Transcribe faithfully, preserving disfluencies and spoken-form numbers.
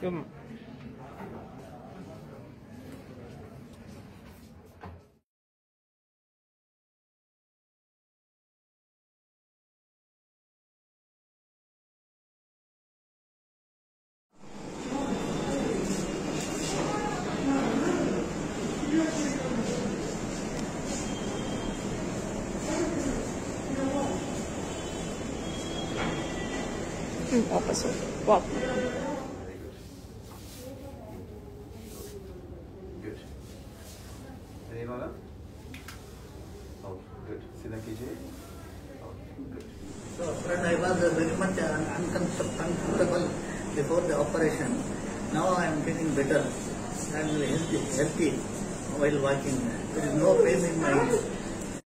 Um, opposite. Well. Good. Any other? Oh, good. See the K J? Oh, good. So, friend, I was very much uncomfortable before the operation. Now I am getting better and healthy, healthy while walking. There is no pain in my